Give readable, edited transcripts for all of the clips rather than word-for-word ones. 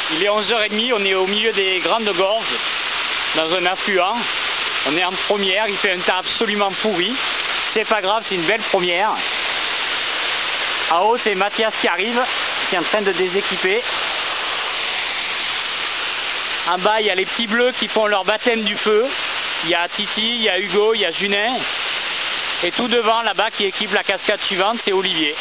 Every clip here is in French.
Il est 11h30, on est au milieu des grandes gorges, dans un affluent. On est en première, il fait un temps absolument pourri. C'est pas grave, c'est une belle première. En haut, c'est Mathias qui arrive, qui est en train de déséquiper. En bas, il y a les petits bleus qui font leur baptême du feu. Il y a Titi, il y a Hugo, il y a Junin. Et tout devant, là-bas, qui équipe la cascade suivante, c'est Olivier.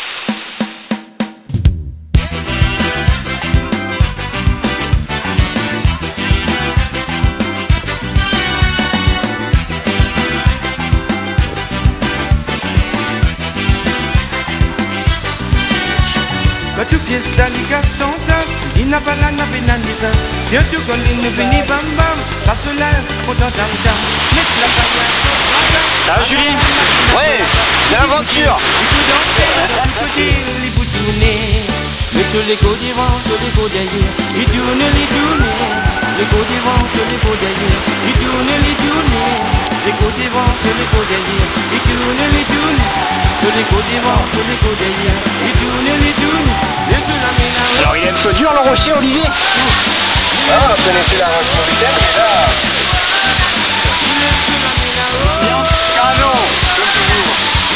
Tu fiesta li gastontas, ina balana benanisa. Si tu con il veni bam bam, ça se lève pour dans tam tam. Mets la paille. Ça va Julie? Ouais, l'aventure. Il faut danser, il faut dire, il faut tourner. Mais sur les côtes d'Iran, sur les côtes d'ailleurs, il tourne, il tourne. Les côtes d'Iran, sur les côtes d'ailleurs, il tourne, il tourne. Les côtes d'Iran, sur les côtes d'ailleurs, il tourne, il tourne. Sur les côtes d'Iran, sur les côtes d'ailleurs, il tourne, il tourne. Alors il est un peu dur le rocher, Olivier? Ah, on connaissait la roche mauritaine, mais là... Ambiance canon, comme toujours.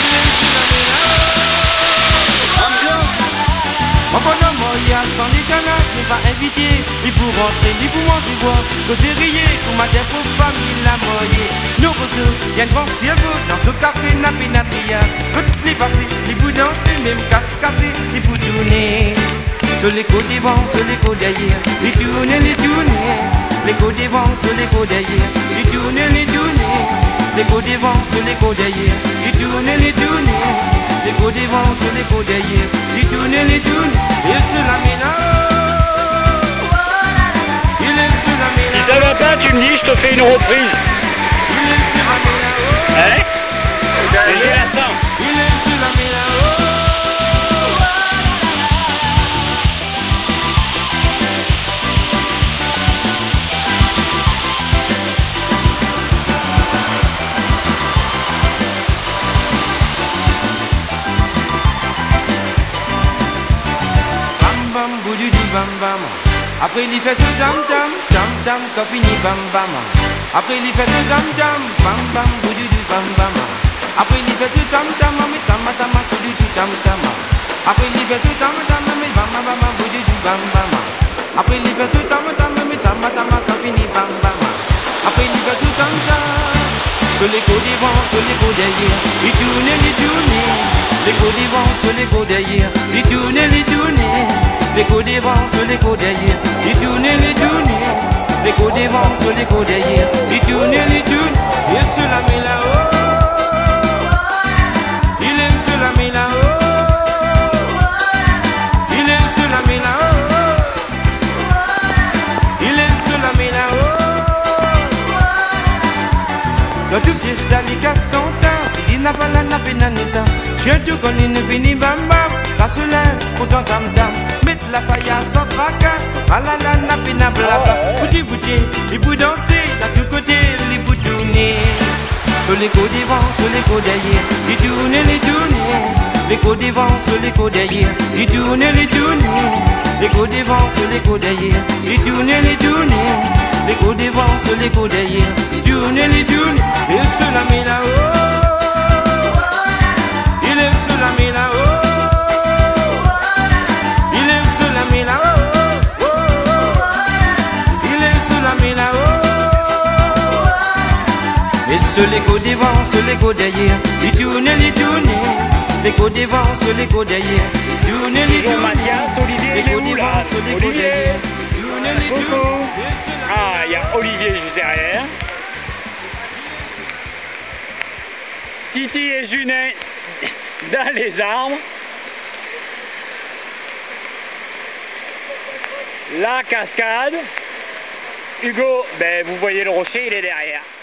Ambiance. Mon bonhomme, il y a sans les canards, n'est pas invité. Il faut rentrer, il faut manger, boire, causer, rire, pour ma terre, pour famille, la moyer. Nos roseaux, il y a un grand cerveau dans ce café, n'a pénatria. Toutes les passés, il faut danser, même casse-casser, il faut tourner. Sur les côtes devant, sur les côtes derrière, il tourne, il tourne. Les côtes devant, sur les côtes derrière, il tourne, il tourne. Les côtes devant, sur les côtes derrière, il tourne, il tourne. Les côtes devant, sur les côtes derrière, il tourne, il tourne. Il se la mène. Il se la mène. Si ça va pas, tu me dis, je te fais une reprise. Il se la mène. Hein? Et je l'attends. Il se la mène. Bam bam. Après il fait ce dam dam, dam dam, quand fini bam bam. Après il fait ce dam dam, bam bam, boudu du bam bam. Après il fait ce dam dam, mais tam tam, boudu du dam dam. Après il fait ce dam dam, mais bam bam, boudu du bam bam. Après il fait ce dam dam, mais tam tam, quand fini bam bam. Après il fait ce dam dam. Sur les côtes devant, sur les côtes derrière, il tourne, il tourne. Les côtes devant, sur les côtes derrière, il tourne, il tourne. Les côtes devant, sur les côtes derrière, il tourne, il tourne. Les côtes devant, sur les côtes derrière, il tourne, il tourne. Il se la met là-haut. Il aime se la met là-haut. Il aime se la met là-haut. Il aime se la met là-haut. Dans tout fiesta, les castantins, si il n'a pas la pénanisa, chien tout qu'on ne finit bam bam, ça se lève pour ton tam tam. Mettre la paillasse sans fracasse, à la pina blabla. Bouti bouti, il peut danser, dans tous côtés, il peut tourner. Sur les côtes devant, sur les côtes derrière, il tourne, il tourne. Les côtes devant, sur les côtes derrière, il tourne, il tourne. Les côtes devant, sur les côtes derrière, il tourne, il tourne. Les côtes devant, sur les côtes derrière, il tourne, il tourne. Il se la met là-haut. Il aime se la met là-haut. Sur les côtes devant, sur les côtes derrière, il tourne, il tourne. Les côtes devant, sur les côtes derrière, il tourne, il tourne. Mathias, Olivier, il est où là? Olivier? Coucou. Ah, il y a Olivier juste derrière. Titi et Junin dans les arbres. La cascade. Hugo, ben vous voyez le rocher, il est derrière.